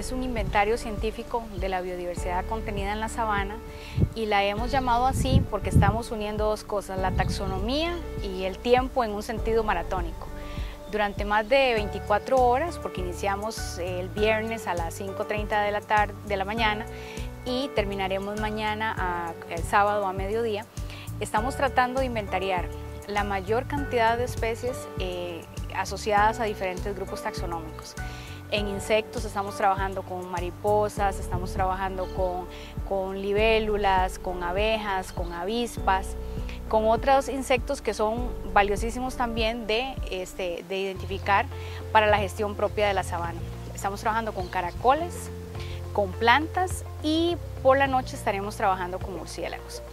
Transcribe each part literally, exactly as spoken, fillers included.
es un inventario científico de la biodiversidad contenida en la sabana y la hemos llamado así porque estamos uniendo dos cosas, la taxonomía y el tiempo en un sentido maratónico. Durante más de veinticuatro horas, porque iniciamos el viernes a las cinco treinta de la tarde, de la mañana y terminaremos mañana, a, el sábado a mediodía, estamos tratando de inventariar la mayor cantidad de especies eh, asociadas a diferentes grupos taxonómicos. En insectos estamos trabajando con mariposas, estamos trabajando con, con libélulas, con abejas, con avispas, con otros insectos que son valiosísimos también de, este, de identificar para la gestión propia de la sabana. Estamos trabajando con caracoles, con plantas y por la noche estaremos trabajando con murciélagos.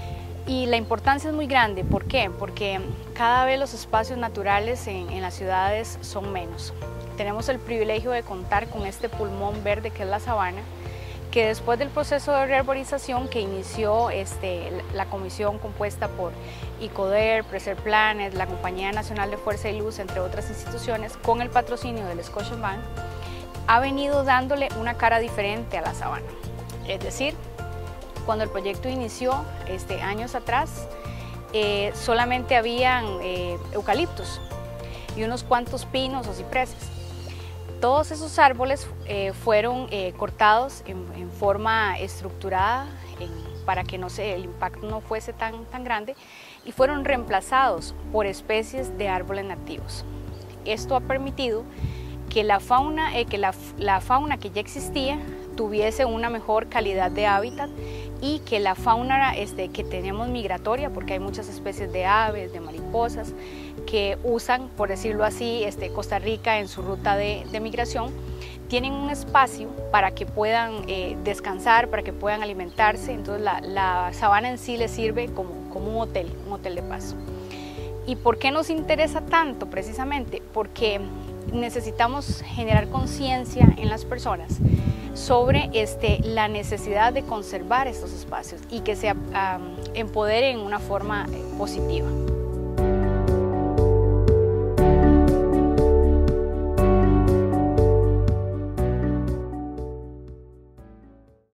Y la importancia es muy grande, ¿por qué? Porque cada vez los espacios naturales en, en las ciudades son menos. Tenemos el privilegio de contar con este pulmón verde que es la sabana, que después del proceso de rearborización que inició este, la comisión compuesta por ICODER, Preserve Planet, la Compañía Nacional de Fuerza y Luz, entre otras instituciones, con el patrocinio del Scotiabank, ha venido dándole una cara diferente a la sabana. Es decir, cuando el proyecto inició este, años atrás, eh, solamente habían eh, eucaliptos y unos cuantos pinos o cipreses. Todos esos árboles eh, fueron eh, cortados en, en forma estructurada en, para que no se, el impacto no fuese tan, tan grande y fueron reemplazados por especies de árboles nativos. Esto ha permitido que la fauna, eh, que la, la fauna que ya existía tuviese una mejor calidad de hábitat y que la fauna este, que tenemos migratoria, porque hay muchas especies de aves, de mariposas, que usan, por decirlo así, este, Costa Rica en su ruta de, de migración, tienen un espacio para que puedan eh, descansar, para que puedan alimentarse. Entonces la, la sabana en sí les sirve como, como un hotel, un hotel de paso. ¿Y por qué nos interesa tanto? Precisamente porque necesitamos generar conciencia en las personas sobre este, la necesidad de conservar estos espacios y que se um, empoderen en una forma eh, positiva.